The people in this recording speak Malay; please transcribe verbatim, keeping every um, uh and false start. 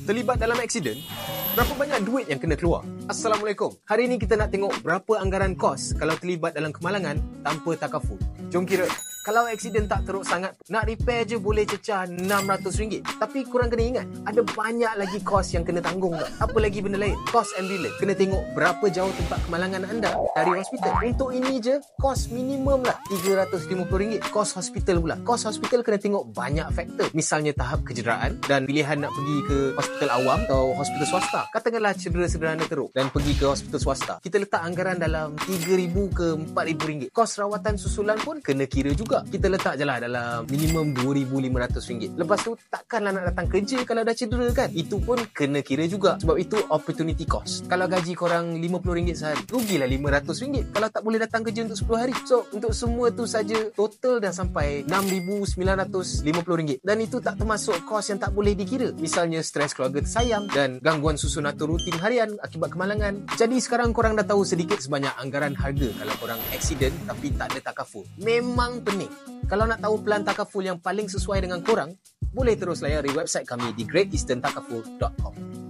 Terlibat dalam aksiden? Berapa banyak duit yang kena keluar? Assalamualaikum. Hari ini kita nak tengok berapa anggaran kos kalau terlibat dalam kemalangan tanpa takaful. Jom kira. Kalau aksiden tak teruk sangat, nak repair je boleh cecah enam ratus ringgit. Tapi korang kena ingat, ada banyak lagi kos yang kena tanggung tak? Apa lagi benda lain? Kos ambulans. Kena tengok berapa jauh tempat kemalangan anda dari hospital. Untuk ini je, kos minimum lah tiga ratus lima puluh ringgit. Kos hospital pula. Kos hospital kena tengok banyak faktor. Misalnya tahap kecederaan dan pilihan nak pergi ke hospital awam atau hospital swasta. Katakanlah cedera sederhana teruk dan pergi ke hospital swasta. Kita letak anggaran dalam tiga ribu ke empat ribu ringgit. Kos rawatan susulan pun kena kira juga. Kita letak je lah dalam minimum dua ribu lima ratus ringgit. Lepas tu takkanlah nak datang kerja kalau dah cedera kan. Itu pun kena kira juga. Sebab itu opportunity cost. Kalau gaji korang lima puluh ringgit sehari, rugilah lima ratus ringgit kalau tak boleh datang kerja untuk sepuluh hari. So untuk semua tu saja total dah sampai enam ribu sembilan ratus lima puluh ringgit. Dan itu tak termasuk kos yang tak boleh dikira. Misalnya stres keluarga tersayang dan gangguan susun atur rutin harian akibat kemalangan. Jadi sekarang korang dah tahu sedikit sebanyak anggaran harga kalau korang aksiden tapi tak ada takaful. Memang pening. Kalau nak tahu pelan takaful yang paling sesuai dengan korang, boleh terus layari website kami di great eastern takaful dot com.